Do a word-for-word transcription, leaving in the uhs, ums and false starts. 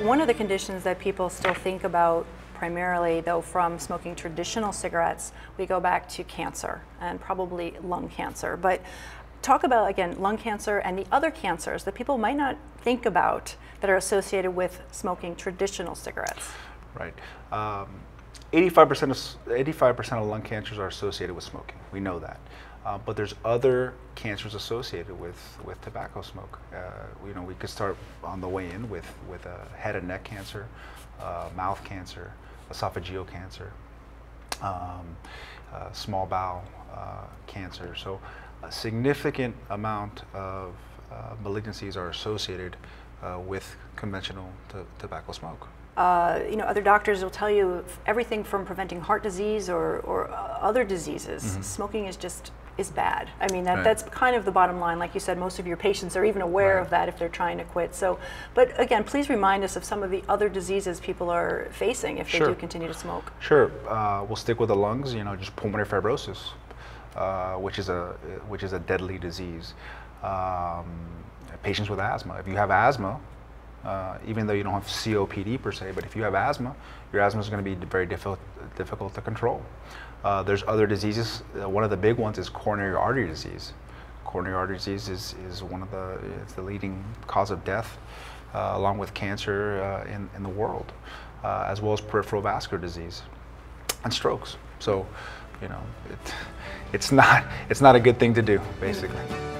one of the conditions that people still think about primarily, though, from smoking traditional cigarettes, we go back to cancer and probably lung cancer. But talk about, again, lung cancer and the other cancers that people might not think about that are associated with smoking traditional cigarettes. Right. Um, eighty-five percent of eighty-five percent of lung cancers are associated with smoking. We know that. Uh, but there's other cancers associated with, with tobacco smoke. Uh, you know, we could start on the way in with, with uh, head and neck cancer, uh, mouth cancer, esophageal cancer, um, uh, small bowel uh, cancer. So a significant amount of uh, malignancies are associated uh, with conventional tobacco smoke. Uh, you know, other doctors will tell you everything from preventing heart disease or, or other diseases. Mm-hmm. Smoking is just is bad. I mean, that, right. that's kind of the bottom line. Like you said, most of your patients are even aware right. of that if they're trying to quit. So, but again, please remind us of some of the other diseases people are facing if they sure. do continue to smoke. Sure. Uh, we'll stick with the lungs. You know, just pulmonary fibrosis, uh, which is a which is a deadly disease. Um, patients with asthma. If you have asthma, Uh, even though you don't have C O P D per se, but if you have asthma, your asthma is going to be very difficult, difficult to control. Uh, there's other diseases. Uh, one of the big ones is coronary artery disease. Coronary artery disease is, is one of the, it's the leading cause of death, uh, along with cancer uh, in, in the world, uh, as well as peripheral vascular disease and strokes. So, you know, it, it's not, it's not a good thing to do, basically.